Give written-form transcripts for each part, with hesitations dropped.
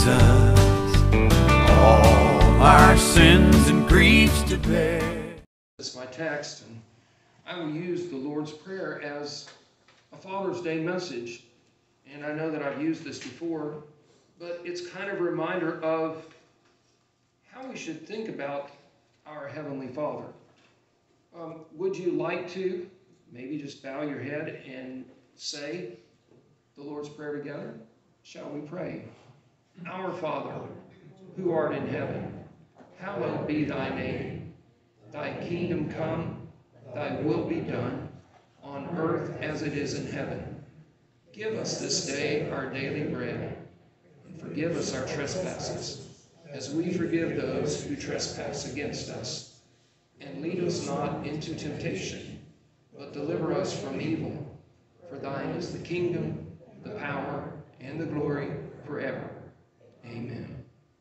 Jesus, all our sins and griefs to bear. This is my text, and I will use the Lord's Prayer as a Father's Day message. And I know that I've used this before, but it's kind of a reminder of how we should think about our Heavenly Father. Would you like to maybe just bow your head and say the Lord's Prayer together? Shall we pray? Our Father, who art in heaven, hallowed be thy name. Thy kingdom come, thy will be done, on earth as it is in heaven. Give us this day our daily bread, and forgive us our trespasses, as we forgive those who trespass against us. And lead us not into temptation, but deliver us from evil. For thine is the kingdom, the power, and the glory forever. Amen.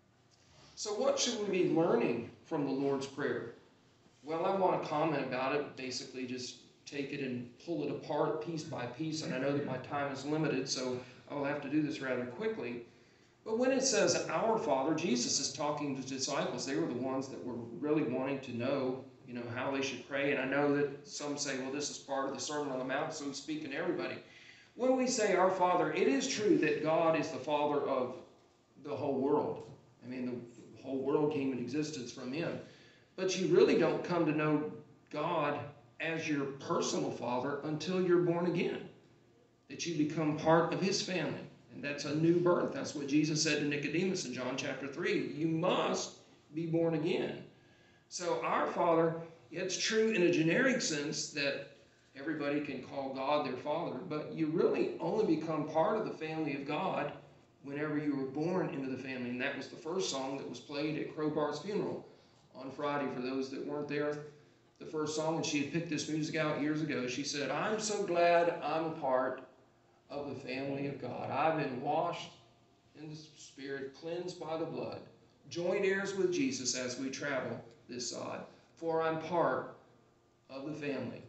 So what should we be learning from the Lord's Prayer? Well, I want to comment about it, basically just take it and pull it apart piece by piece, and I know that my time is limited, so I will have to do this rather quickly. But when it says our Father, Jesus is talking to the disciples. They were the ones that were really wanting to know, how they should pray. And I know that some say, well, this is part of the Sermon on the Mount, so he's speaking to everybody. When we say our Father, it is true that God is the Father of the whole world. I mean, the whole world came into existence from him. But you really don't come to know God as your personal Father until you're born again, that you become part of his family. And that's a new birth. That's what Jesus said to Nicodemus in John chapter 3. You must be born again. So our Father, it's true in a generic sense that everybody can call God their Father, but you really only become part of the family of God whenever you were born into the family. And that was the first song that was played at Crowbar's funeral on Friday. For those that weren't there, the first song, and she had picked this music out years ago, she said, I'm so glad I'm a part of the family of God. I've been washed in the Spirit, cleansed by the blood, joint heirs with Jesus as we travel this side, for I'm part of the family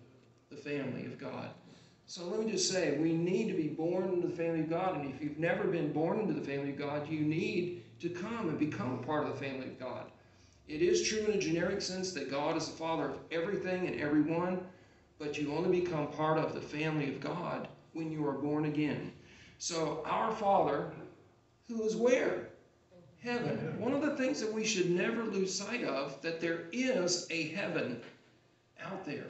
of God. So let me just say, we need to be born into the family of God, and if you've never been born into the family of God, you need to come and become a part of the family of God. It is true in a generic sense that God is the Father of everything and everyone, but you only become part of the family of God when you are born again. So our Father, who is where? Heaven. One of the things that we should never lose sight of, that there is a heaven out there.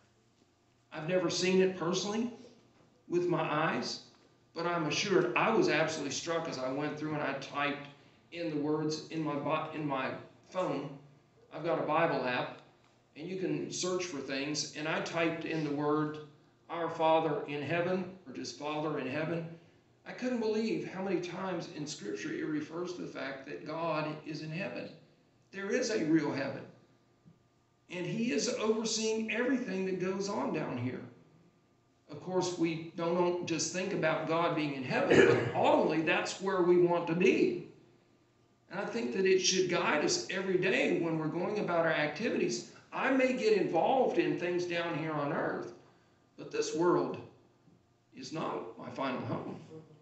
I've never seen it personally with my eyes, but I'm assured I was absolutely struck as I went through and I typed in the words in my phone. I've got a Bible app, and you can search for things, and I typed in the word our Father in heaven, or just Father in heaven. I couldn't believe how many times in Scripture it refers to the fact that God is in heaven. There is a real heaven, and he is overseeing everything that goes on down here. Of course, we don't just think about God being in heaven, but ultimately that's where we want to be. And I think that it should guide us every day when we're going about our activities. I may get involved in things down here on earth, but this world is not my final home.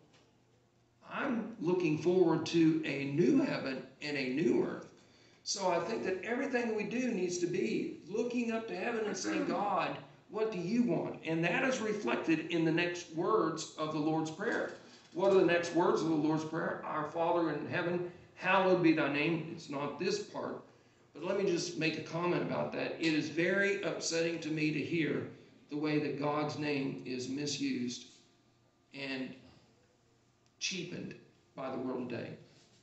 I'm looking forward to a new heaven and a new earth. So I think that everything we do needs to be looking up to heaven and saying, God, what do you want? And that is reflected in the next words of the Lord's Prayer. What are the next words of the Lord's Prayer? Our Father in heaven, hallowed be thy name. It's not this part, but let me just make a comment about that. It is very upsetting to me to hear the way that God's name is misused and cheapened by the world today.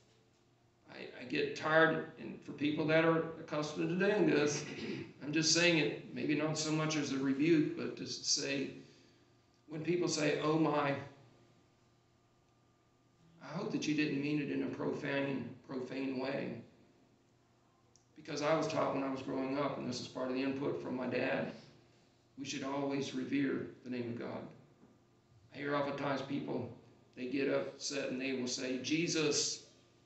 I get tired, and for people that are accustomed to doing this, I'm just saying it, maybe not so much as a rebuke, but to say, when people say, oh my, I hope that you didn't mean it in a profane way. Because I was taught when I was growing up, and this is part of the input from my dad, we should always revere the name of God. I hear oftentimes people, they get upset and they will say, Jesus.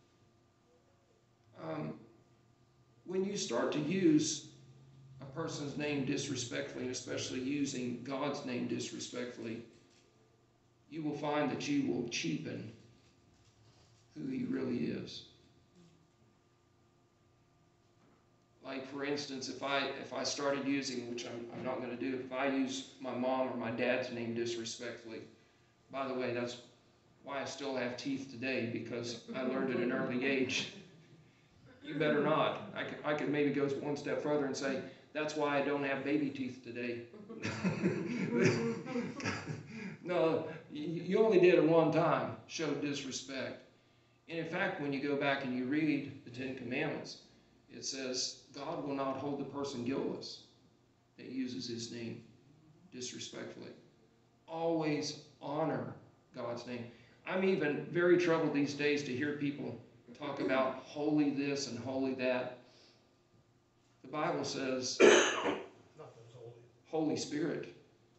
When you start to use a person's name disrespectfully, and especially using God's name disrespectfully, you will find that you will cheapen who he really is. Like, for instance, if I started using, which I'm not going to do, if I use my mom or my dad's name disrespectfully, by the way, that's why I still have teeth today, because I learned at an early age. You better not. I could maybe go one step further and say, that's why I don't have baby teeth today. No, you only did it one time, showed disrespect. And in fact, when you go back and you read the Ten Commandments, it says, God will not hold the person guiltless that uses his name disrespectfully. Always honor God's name. I'm even very troubled these days to hear people talk about holy this and holy that. The Bible says Holy Spirit.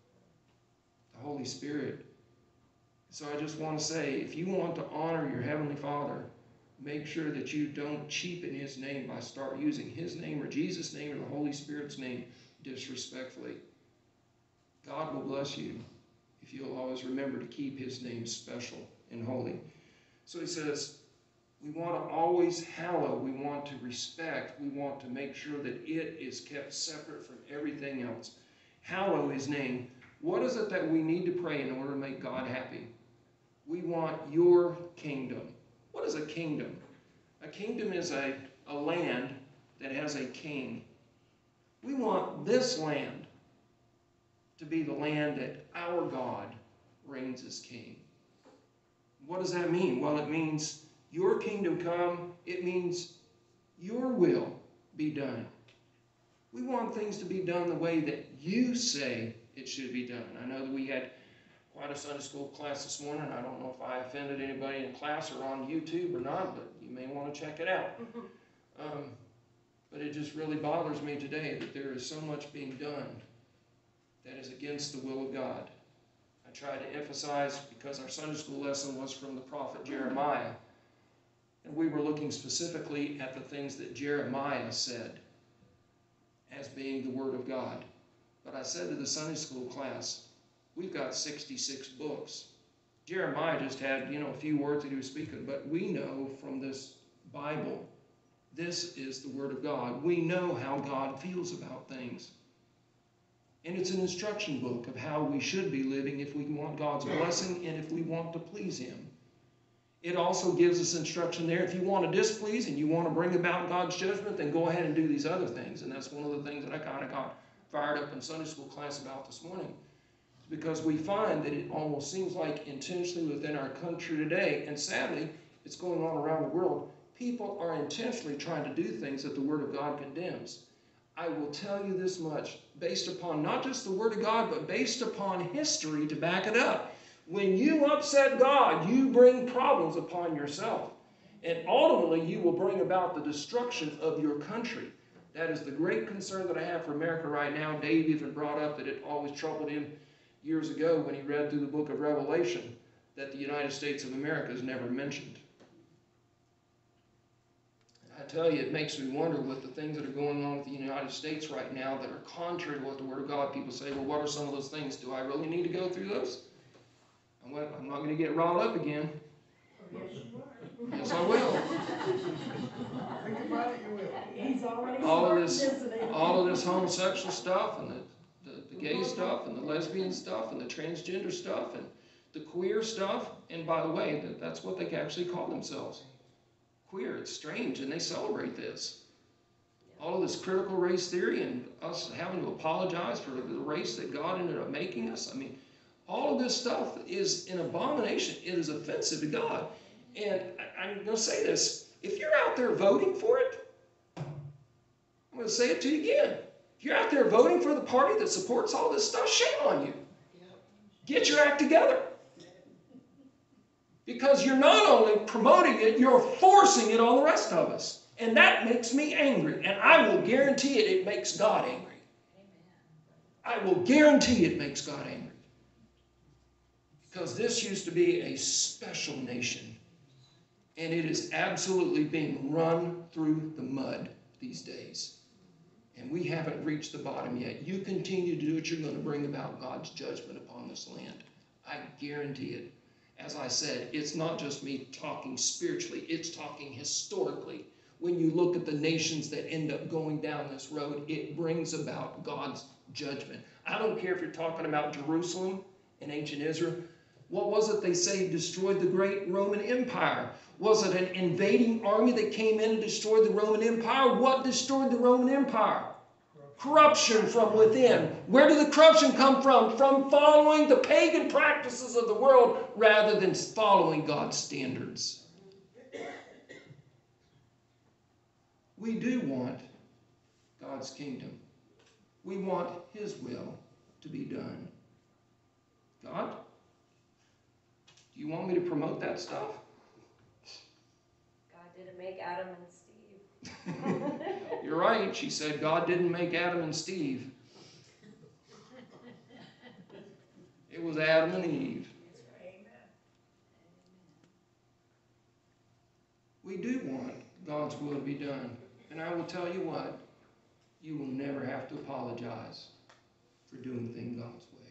The Holy Spirit. So I just want to say, if you want to honor your Heavenly Father, make sure that you don't cheapen his name by start using his name or Jesus' name or the Holy Spirit's name disrespectfully. God will bless you if you'll always remember to keep his name special and holy. So he says, we want to always hallow, we want to respect, we want to make sure that it is kept separate from everything else. Hallow his name. What is it that we need to pray in order to make God happy? We want your kingdom. What is a kingdom? A kingdom is a land that has a king. We want this land to be the land that our God reigns as king. What does that mean? Well, it means your kingdom come. It means your will be done. We want things to be done the way that you say it should be done. I know that we had quite a Sunday school class this morning. I don't know if I offended anybody in class or on YouTube or not, but you may want to check it out. But it just really bothers me today that there is so much being done that is against the will of God. I try to emphasize, because our Sunday school lesson was from the prophet Jeremiah, and we were looking specifically at the things that Jeremiah said as being the Word of God. But I said to the Sunday school class, we've got 66 books. Jeremiah just had, a few words that he was speaking, but we know from this Bible, this is the Word of God. We know how God feels about things. And it's an instruction book of how we should be living if we want God's blessing and if we want to please him. It also gives us instruction there. If you want to displease and you want to bring about God's judgment, then go ahead and do these other things. And that's one of the things that I kind of got fired up in Sunday school class about this morning. Because we find that it almost seems like intentionally within our country today, and sadly, it's going on around the world, people are intentionally trying to do things that the Word of God condemns. I will tell you this much, based upon not just the Word of God, but based upon history to back it up. When you upset God, you bring problems upon yourself. And ultimately, you will bring about the destruction of your country. That is the great concern that I have for America right now. Dave even brought up that it always troubled him years ago when he read through the book of Revelation that the United States of America is never mentioned. I tell you, it makes me wonder with the things that are going on with the United States right now that are contrary to what the Word of God. People say, well, what are some of those things? Do I really need to go through those? I'm not going to get riled up again. Yes, I will. Think about it, you will. He's already All of this homosexual stuff and the gay stuff and the lesbian stuff and the transgender stuff and the queer stuff. And by the way, that's what they actually call themselves. Queer. It's strange, and they celebrate this. All of this critical race theory and us having to apologize for the race that God ended up making us. I mean, all of this stuff is an abomination. It is offensive to God. And I'm going to say this. If you're out there voting for it, I'm going to say it to you again. If you're out there voting for the party that supports all this stuff, shame on you. Get your act together. Because you're not only promoting it, you're forcing it on the rest of us. And that makes me angry. And I will guarantee it makes God angry. I will guarantee it makes God angry. Because this used to be a special nation. And it is absolutely being run through the mud these days. And we haven't reached the bottom yet. You continue to do what you're going to bring about God's judgment upon this land. I guarantee it. As I said, it's not just me talking spiritually, it's talking historically. When you look at the nations that end up going down this road, it brings about God's judgment. I don't care if you're talking about Jerusalem in ancient Israel. What was it they say destroyed the great Roman Empire? Was it an invading army that came in and destroyed the Roman Empire? What destroyed the Roman Empire? Corruption from within. Where did the corruption come from? From following the pagan practices of the world rather than following God's standards. We do want God's kingdom. We want His will to be done. God, do you want me to promote that stuff? God didn't make Adam and Steve. You're right. She said God didn't make Adam and Steve. It was Adam and Eve. We do want God's will to be done. And I will tell you what, you will never have to apologize for doing things God's way.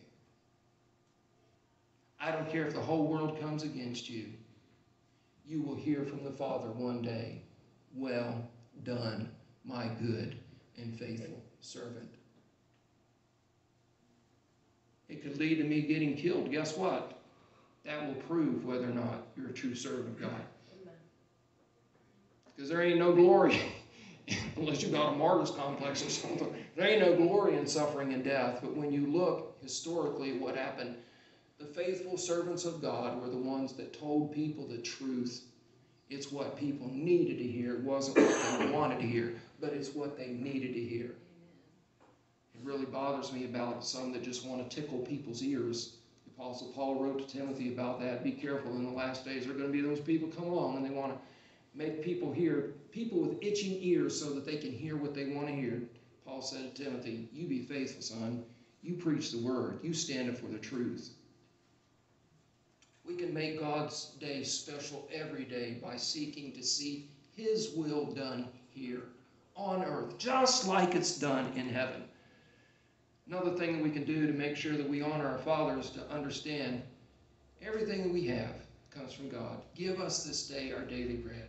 I don't care if the whole world comes against you. You will hear from the Father one day, well done, my good and faithful servant. It could lead to me getting killed. Guess what? That will prove whether or not you're a true servant of God. Because there ain't no glory, unless you've got a martyr's complex or something. There ain't no glory in suffering and death. But when you look historically at what happened, the faithful servants of God were the ones that told people the truth. It's what people needed to hear. It wasn't what they wanted to hear, but it's what they needed to hear. It really bothers me about some that just want to tickle people's ears. The Apostle Paul wrote to Timothy about that. Be careful, in the last days there are going to be those people come along and they want to make people hear, people with itching ears so that they can hear what they want to hear. Paul said to Timothy, you be faithful, son. You preach the word. You stand up for the truth. We can make God's day special every day by seeking to see His will done here on earth, just like it's done in heaven. Another thing that we can do to make sure that we honor our Father is to understand everything that we have comes from God. Give us this day our daily bread.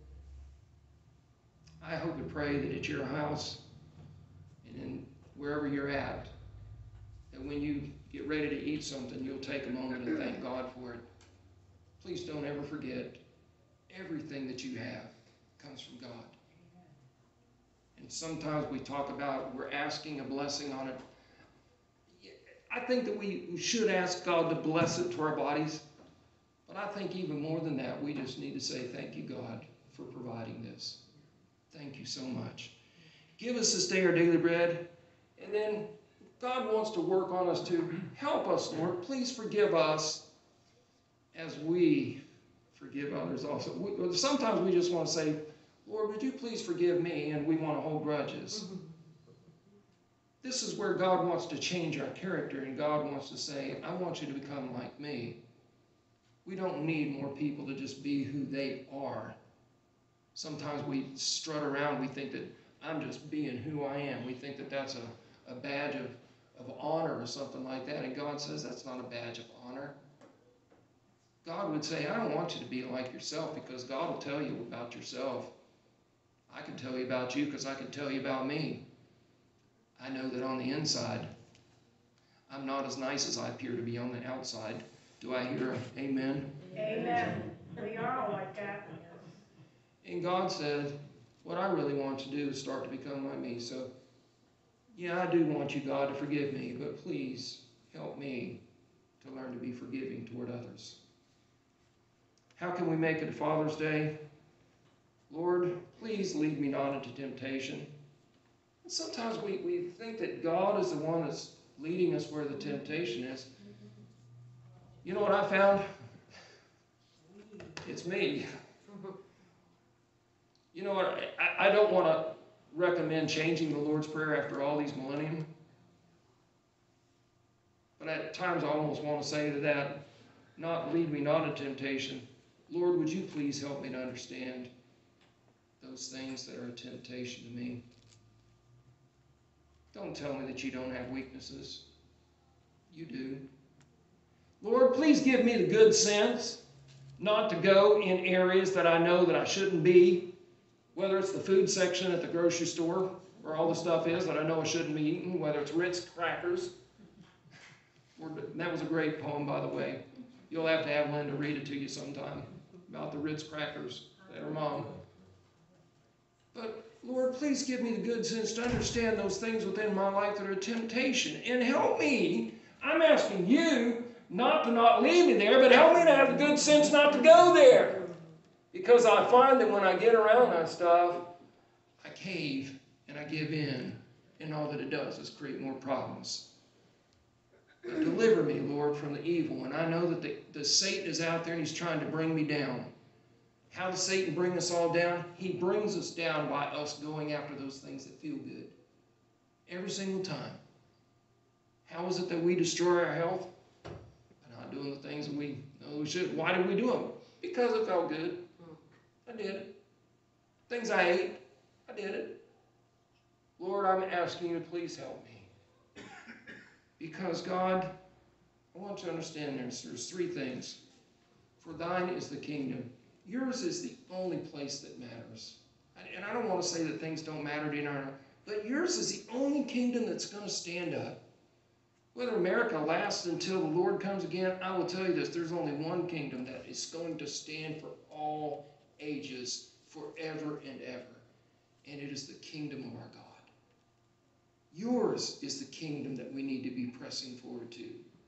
I hope and pray that at your house and in wherever you're at, that when you get ready to eat something, you'll take a moment and thank God for it. Please don't ever forget, everything that you have comes from God. And sometimes we talk about we're asking a blessing on it. I think that we should ask God to bless it to our bodies. But I think even more than that, we just need to say, thank you, God, for providing this. Thank you so much. Give us this day our daily bread. And then God wants to work on us to help us, Lord. Please forgive us as we forgive others also. Sometimes we just want to say, Lord, would you please forgive me? And we want to hold grudges. This is where God wants to change our character, and God wants to say, I want you to become like me. We don't need more people to just be who they are. Sometimes we strut around, we think that I'm just being who I am. We think that that's a badge of honor or something like that, and God says that's not a badge of honor. God would say, I don't want you to be like yourself, because God will tell you about yourself. I can tell you about you because I can tell you about me. I know that on the inside, I'm not as nice as I appear to be on the outside. Do I hear an amen? Amen. We are all like that. And God said, what I really want to do is start to become like me. So, yeah, I do want you, God, to forgive me, but please help me to learn to be forgiving toward others. How can we make it a Father's Day? Lord, please lead me not into temptation. And sometimes we think that God is the one that's leading us where the temptation is. You know what I found? It's me. You know what? I don't want to recommend changing the Lord's Prayer after all these millennium. But at times I almost want to say to that, not lead me not into temptation. Lord, would you please help me to understand those things that are a temptation to me? Don't tell me that you don't have weaknesses. You do. Lord, please give me the good sense not to go in areas that I know that I shouldn't be, whether it's the food section at the grocery store where all the stuff is that I know I shouldn't be eating, whether it's Ritz crackers. That was a great poem, by the way. You'll have to have Linda read it to you sometime about the Ritz crackers that her mom. But Lord, please give me the good sense to understand those things within my life that are a temptation. And help me, I'm asking you not to not leave me there, but help me to have the good sense not to go there. Because I find that when I get around that stuff, I cave and I give in. And all that it does is create more problems. But deliver me, Lord, from the evil. And I know that the Satan is out there and he's trying to bring me down. How does Satan bring us all down? He brings us down by us going after those things that feel good. Every single time. How is it that we destroy our health? By not doing the things that we know we should. Why did we do them? Because it felt good. I did it. Things I ate, I did it. Lord, I'm asking you to please help me. Because, God, I want you to understand there's three things. For thine is the kingdom. Yours is the only place that matters. And I don't want to say that things don't matter to you, but yours is the only kingdom that's going to stand up. Whether America lasts until the Lord comes again, I will tell you this, there's only one kingdom that is going to stand for all ages, forever and ever. And it is the kingdom of our God. Yours is the kingdom that we need to be pressing forward to.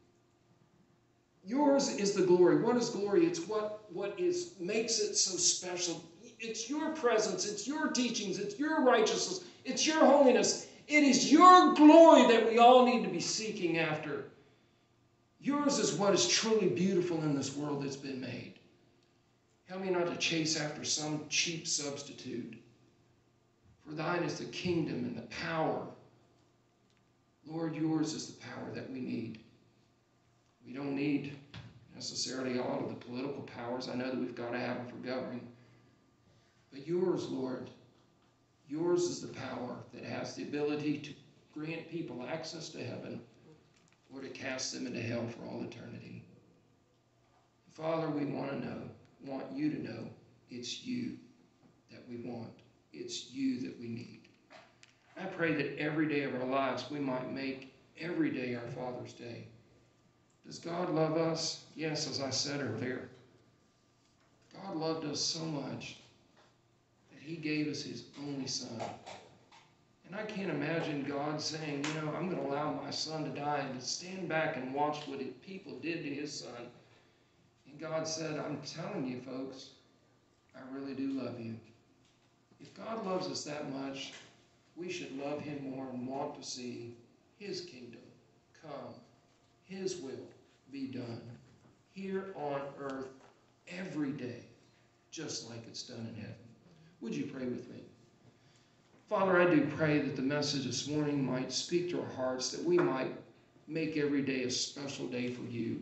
Yours is the glory. What is glory? It's what makes it so special. It's your presence. It's your teachings. It's your righteousness. It's your holiness. It is your glory that we all need to be seeking after. Yours is what is truly beautiful in this world that's been made. Help me not to chase after some cheap substitute. For thine is the kingdom and the power. Lord, yours is the power that we need. We don't need necessarily all of the political powers. I know that we've got to have them for governing. But yours, Lord, yours is the power that has the ability to grant people access to heaven or to cast them into hell for all eternity. Father, we want you to know it's you that we want. It's you that we need. I pray that every day of our lives we might make every day our Father's Day. Does God love us? Yes, as I said earlier. God loved us so much that he gave us his only son. And I can't imagine God saying, I'm going to allow my son to die and to stand back and watch what people did to his son. And God said, I'm telling you, folks, I really do love you. If God loves us that much, we should love him more and want to see his kingdom come, his will be done here on earth every day, just like it's done in heaven. Would you pray with me? Father, I do pray that the message this morning might speak to our hearts, that we might make every day a special day for you.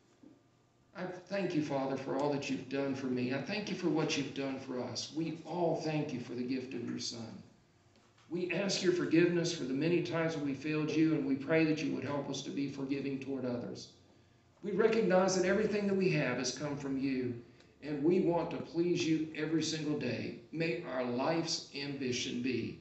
I thank you, Father, for all that you've done for me. I thank you for what you've done for us. We all thank you for the gift of your Son. We ask your forgiveness for the many times that we failed you, and we pray that you would help us to be forgiving toward others. We recognize that everything that we have has come from you, and we want to please you every single day. May our life's ambition be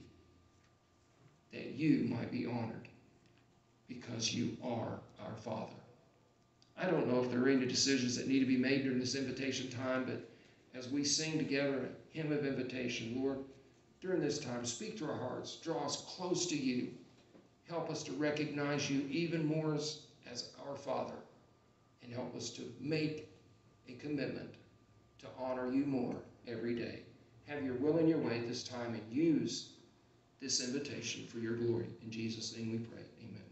that you might be honored because you are our Father. I don't know if there are any decisions that need to be made during this invitation time, but as we sing together a hymn of invitation, Lord, during this time, speak to our hearts, draw us close to you. Help us to recognize you even more as our Father, and help us to make a commitment to honor you more every day. Have your will and your way at this time, and use this invitation for your glory. In Jesus' name we pray. Amen.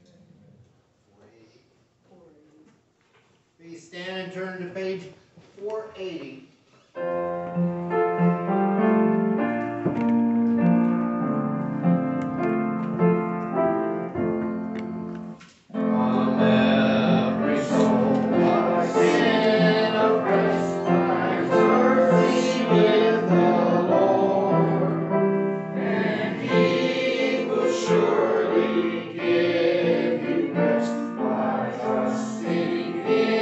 Please stand and turn to page 480. Surely give you rest by trusting in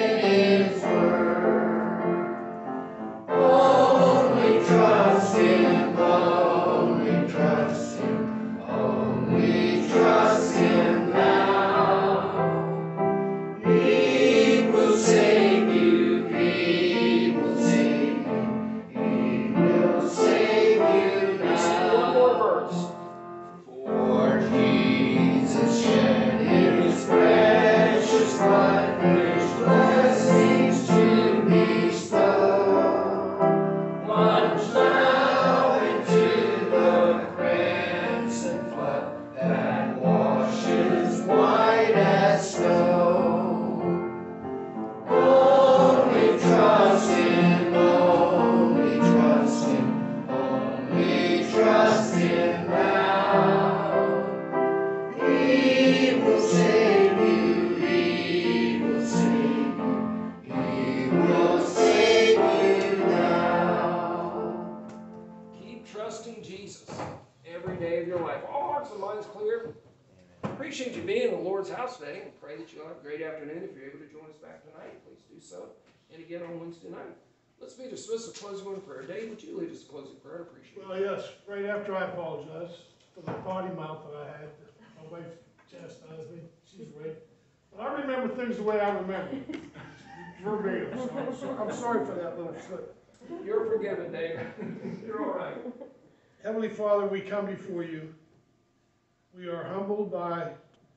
will save you now. Keep trusting Jesus every day of your life. All hearts and minds clear. Appreciate you being in the Lord's house today, and pray that you'll have a great afternoon. If you're able to join us back tonight, please do so. And again on Wednesday night. Let's be dismissed with closing in prayer. Dave, would you lead us to closing prayer? I appreciate it. Well, yes, right after I apologize for the potty mouth that I had. My wife chastised me, she's right. But I remember things the way I remember. Verbatim, so I'm sorry for that little slip. You're forgiven, Dave. You're all right. Heavenly Father, we come before you. We are humbled by,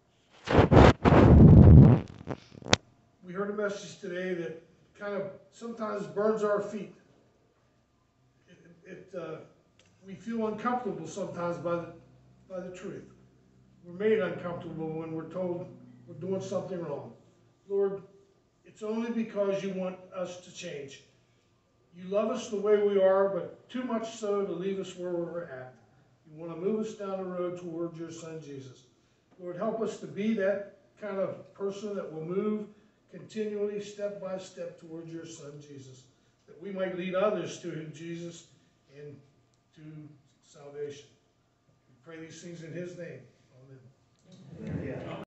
we heard a message today that kind of sometimes burns our feet. We feel uncomfortable sometimes by the truth. We're made uncomfortable when we're told we're doing something wrong. Lord, it's only because you want us to change. You love us the way we are, but too much so to leave us where we're at. You want to move us down the road towards your Son, Jesus. Lord, help us to be that kind of person that will move continually, step by step, towards your Son, Jesus, that we might lead others to Jesus and to salvation. We pray these things in his name. Amen. Yeah.